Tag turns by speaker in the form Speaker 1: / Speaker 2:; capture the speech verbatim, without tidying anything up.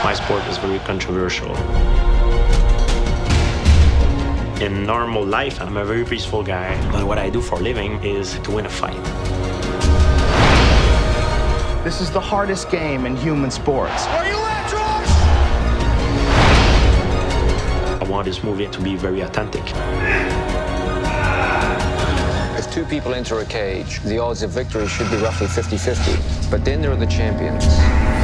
Speaker 1: My sport is very controversial. In normal life, I'm a very peaceful guy, but what I do for a living is to win a fight.
Speaker 2: This is the hardest game in human sports.
Speaker 3: Are you at, Josh?
Speaker 1: I want this movie to be very authentic.
Speaker 4: If two people enter a cage, the odds of victory should be roughly fifty fifty. But then there are the champions.